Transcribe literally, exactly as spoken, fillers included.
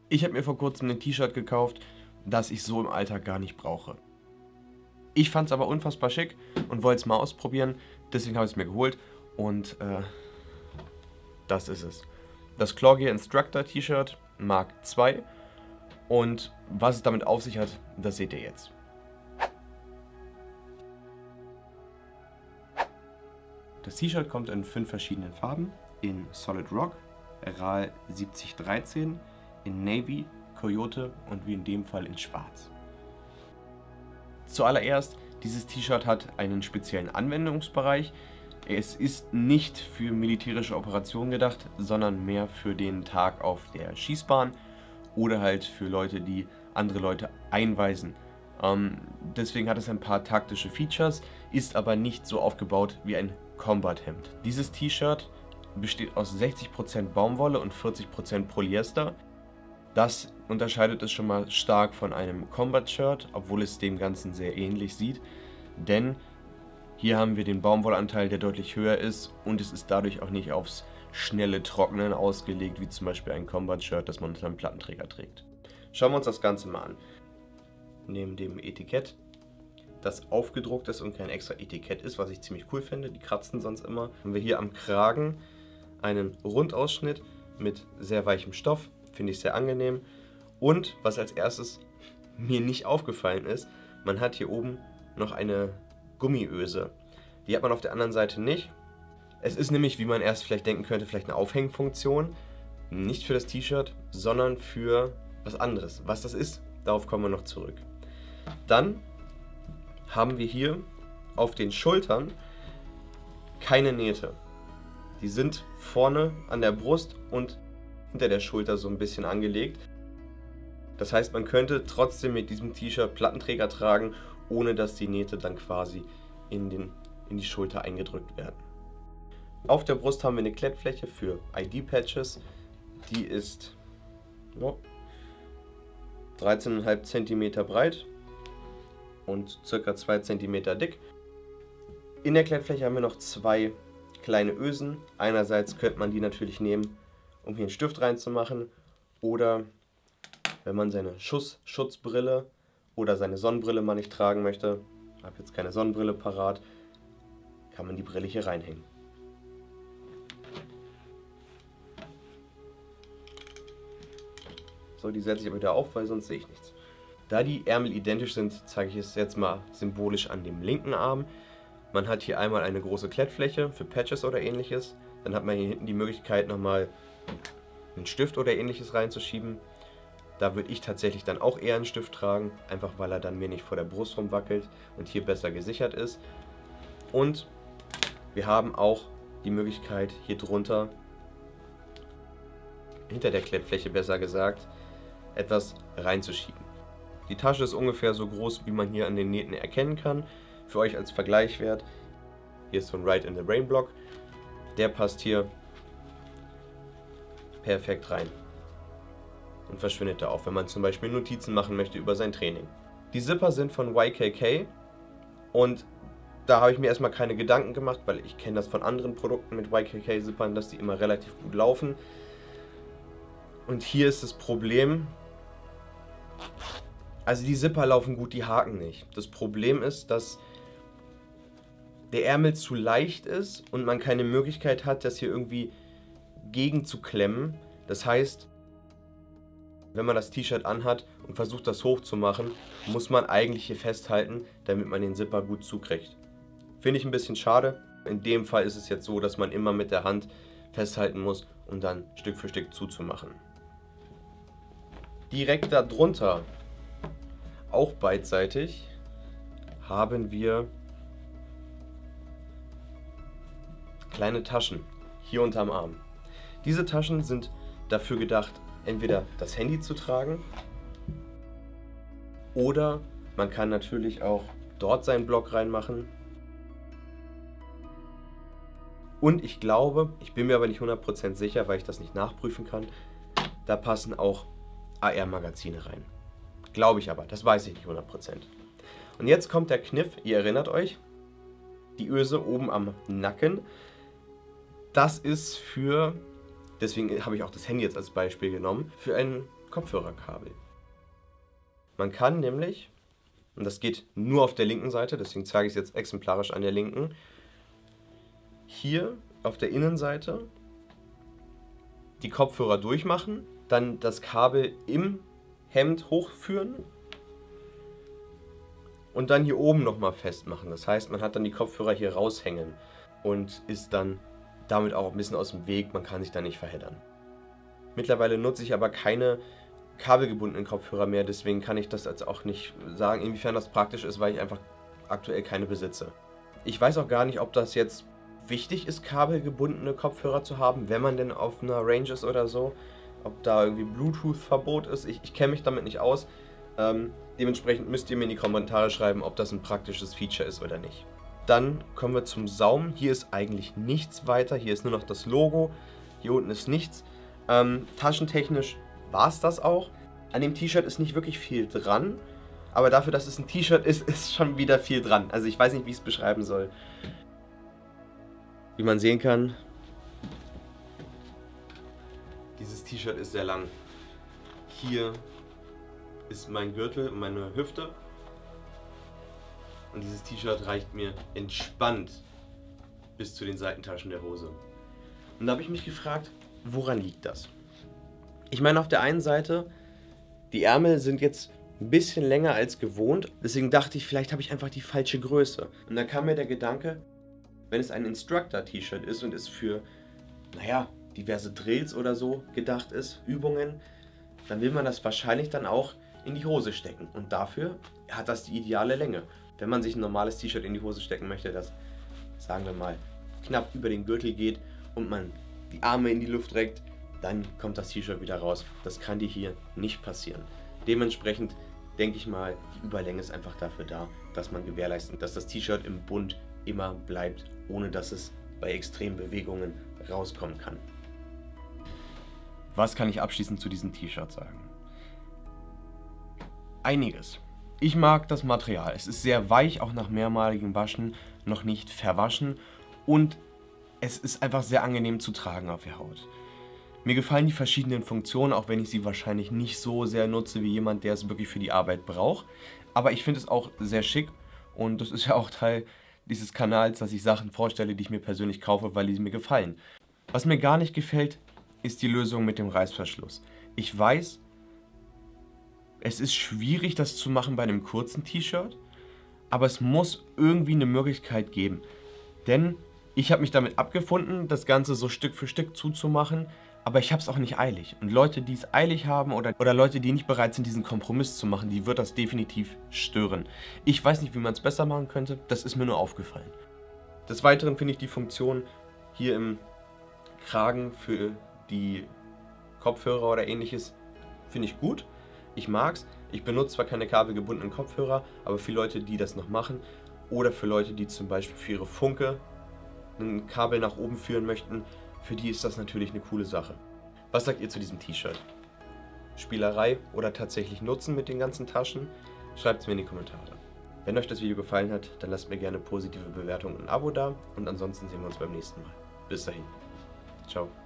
Ich habe mir vor kurzem ein T-Shirt gekauft, das ich so im Alltag gar nicht brauche. Ich fand es aber unfassbar schick und wollte es mal ausprobieren, deswegen habe ich es mir geholt und äh, das ist es. Das Claw Gear Instructor T-Shirt Mark zwei und was es damit auf sich hat, das seht ihr jetzt. Das T-Shirt kommt in fünf verschiedenen Farben, in Solid Rock, RAL siebzig dreizehn, in Navy, Coyote und wie in dem Fall in Schwarz. Zuallererst, dieses T-Shirt hat einen speziellen Anwendungsbereich. Es ist nicht für militärische Operationen gedacht, sondern mehr für den Tag auf der Schießbahn oder halt für Leute, die andere Leute einweisen. Ähm, deswegen hat es ein paar taktische Features, ist aber nicht so aufgebaut wie ein Combat-Hemd. Dieses T-Shirt besteht aus sechzig Prozent Baumwolle und vierzig Prozent Polyester. Das unterscheidet es schon mal stark von einem Combat-Shirt, obwohl es dem Ganzen sehr ähnlich sieht, denn hier haben wir den Baumwollanteil, der deutlich höher ist und es ist dadurch auch nicht aufs schnelle Trocknen ausgelegt, wie zum Beispiel ein Combat-Shirt, das man unter einem Plattenträger trägt. Schauen wir uns das Ganze mal an. Neben dem Etikett, das aufgedruckt ist und kein extra Etikett ist, was ich ziemlich cool finde, die kratzen sonst immer, haben wir hier am Kragen einen Rundausschnitt mit sehr weichem Stoff. Finde ich sehr angenehm. Und was als erstes mir nicht aufgefallen ist, man hat hier oben noch eine Gummiöse. Die hat man auf der anderen Seite nicht. Es ist nämlich, wie man erst vielleicht denken könnte, vielleicht eine Aufhängfunktion. Nicht für das T-Shirt, sondern für was anderes. Was das ist, darauf kommen wir noch zurück. Dann haben wir hier auf den Schultern keine Nähte. Die sind vorne an der Brust und hinter der Schulter so ein bisschen angelegt. Das heißt, man könnte trotzdem mit diesem T-Shirt Plattenträger tragen, ohne dass die Nähte dann quasi in, den, in die Schulter eingedrückt werden. Auf der Brust haben wir eine Klettfläche für I D-Patches. Die ist oh, dreizehn Komma fünf Zentimeter breit und ca. zwei Zentimeter dick. In der Klettfläche haben wir noch zwei kleine Ösen. Einerseits könnte man die natürlich nehmen, um hier einen Stift reinzumachen, oder wenn man seine Schussschutzbrille oder seine Sonnenbrille mal nicht tragen möchte, ich habe jetzt keine Sonnenbrille parat, kann man die Brille hier reinhängen. So, die setze ich aber wieder auf, weil sonst sehe ich nichts. Da die Ärmel identisch sind, zeige ich es jetzt mal symbolisch an dem linken Arm. Man hat hier einmal eine große Klettfläche für Patches oder ähnliches. Dann hat man hier hinten die Möglichkeit, nochmal einen Stift oder ähnliches reinzuschieben. Da würde ich tatsächlich dann auch eher einen Stift tragen, einfach weil er dann mir nicht vor der Brust rumwackelt und hier besser gesichert ist. Und wir haben auch die Möglichkeit, hier drunter, hinter der Klettfläche besser gesagt, etwas reinzuschieben. Die Tasche ist ungefähr so groß, wie man hier an den Nähten erkennen kann. Für euch als Vergleichswert, hier ist so ein Ride in the Rain Block. Der passt hier perfekt rein und verschwindet da auch, wenn man zum Beispiel Notizen machen möchte über sein Training. Die Zipper sind von Y K K und da habe ich mir erstmal keine Gedanken gemacht, weil ich kenne das von anderen Produkten mit Y K K-Zippern, dass die immer relativ gut laufen. Und hier ist das Problem, also die Zipper laufen gut, die haken nicht. Das Problem ist, dass der Ärmel zu leicht ist und man keine Möglichkeit hat, das hier irgendwie gegen zu klemmen. Das heißt, wenn man das T-Shirt anhat und versucht, das hochzumachen, muss man eigentlich hier festhalten, damit man den Zipper gut zukriegt. Finde ich ein bisschen schade. In dem Fall ist es jetzt so, dass man immer mit der Hand festhalten muss, um dann Stück für Stück zuzumachen. Direkt darunter, auch beidseitig, haben wir kleine Taschen hier unterm Arm. Diese Taschen sind dafür gedacht, entweder das Handy zu tragen oder man kann natürlich auch dort seinen Block reinmachen. Und ich glaube, ich bin mir aber nicht hundert Prozent sicher, weil ich das nicht nachprüfen kann, da passen auch A R-Magazine rein. Glaube ich aber, das weiß ich nicht hundert Prozent. Und jetzt kommt der Kniff, ihr erinnert euch, die Öse oben am Nacken. Das ist für, deswegen habe ich auch das Handy jetzt als Beispiel genommen, für einen Kopfhörerkabel. Man kann nämlich, und das geht nur auf der linken Seite, deswegen zeige ich es jetzt exemplarisch an der linken, hier auf der Innenseite die Kopfhörer durchmachen, dann das Kabel im Hemd hochführen und dann hier oben nochmal festmachen. Das heißt, man hat dann die Kopfhörer hier raushängen und ist dann damit auch ein bisschen aus dem Weg, man kann sich da nicht verheddern. Mittlerweile nutze ich aber keine kabelgebundenen Kopfhörer mehr, deswegen kann ich das jetzt auch nicht sagen, inwiefern das praktisch ist, weil ich einfach aktuell keine besitze. Ich weiß auch gar nicht, ob das jetzt wichtig ist, kabelgebundene Kopfhörer zu haben, wenn man denn auf einer Range ist oder so, ob da irgendwie Bluetooth-Verbot ist, ich, ich kenne mich damit nicht aus. Ähm, dementsprechend müsst ihr mir in die Kommentare schreiben, ob das ein praktisches Feature ist oder nicht. Dann kommen wir zum Saum. Hier ist eigentlich nichts weiter, hier ist nur noch das Logo, hier unten ist nichts. Ähm, taschentechnisch war es das auch. An dem T-Shirt ist nicht wirklich viel dran, aber dafür, dass es ein T-Shirt ist, ist schon wieder viel dran. Also ich weiß nicht, wie ich es beschreiben soll. Wie man sehen kann, dieses T-Shirt ist sehr lang. Hier ist mein Gürtel und meine Hüfte. Und dieses T-Shirt reicht mir entspannt bis zu den Seitentaschen der Hose. Und da habe ich mich gefragt, woran liegt das? Ich meine, auf der einen Seite, die Ärmel sind jetzt ein bisschen länger als gewohnt. Deswegen dachte ich, vielleicht habe ich einfach die falsche Größe. Und dann kam mir der Gedanke, wenn es ein Instructor-T-Shirt ist und es für, naja, diverse Drills oder so gedacht ist, Übungen, dann will man das wahrscheinlich dann auch in die Hose stecken. Und dafür hat das die ideale Länge. Wenn man sich ein normales T-Shirt in die Hose stecken möchte, das, sagen wir mal, knapp über den Gürtel geht und man die Arme in die Luft reckt, dann kommt das T-Shirt wieder raus. Das kann dir hier nicht passieren. Dementsprechend denke ich mal, die Überlänge ist einfach dafür da, dass man gewährleistet, dass das T-Shirt im Bund immer bleibt, ohne dass es bei extremen Bewegungen rauskommen kann. Was kann ich abschließend zu diesem T-Shirt sagen? Einiges. Ich mag das Material. Es ist sehr weich, auch nach mehrmaligem Waschen noch nicht verwaschen und es ist einfach sehr angenehm zu tragen auf der Haut. Mir gefallen die verschiedenen Funktionen, auch wenn ich sie wahrscheinlich nicht so sehr nutze wie jemand, der es wirklich für die Arbeit braucht. Aber ich finde es auch sehr schick und das ist ja auch Teil dieses Kanals, dass ich Sachen vorstelle, die ich mir persönlich kaufe, weil die mir gefallen. Was mir gar nicht gefällt, ist die Lösung mit dem Reißverschluss. Ich weiß, es ist schwierig, das zu machen bei einem kurzen T-Shirt, aber es muss irgendwie eine Möglichkeit geben. Denn ich habe mich damit abgefunden, das Ganze so Stück für Stück zuzumachen, aber ich habe es auch nicht eilig. Und Leute, die es eilig haben oder, oder Leute, die nicht bereit sind, diesen Kompromiss zu machen, die wird das definitiv stören. Ich weiß nicht, wie man es besser machen könnte, das ist mir nur aufgefallen. Des Weiteren finde ich die Funktion hier im Kragen für die Kopfhörer oder ähnliches, finde ich gut. Ich mag's. Ich benutze zwar keine kabelgebundenen Kopfhörer, aber für Leute, die das noch machen oder für Leute, die zum Beispiel für ihre Funke ein Kabel nach oben führen möchten, für die ist das natürlich eine coole Sache. Was sagt ihr zu diesem T-Shirt? Spielerei oder tatsächlich Nutzen mit den ganzen Taschen? Schreibt es mir in die Kommentare. Wenn euch das Video gefallen hat, dann lasst mir gerne positive Bewertungen und ein Abo da und ansonsten sehen wir uns beim nächsten Mal. Bis dahin. Ciao.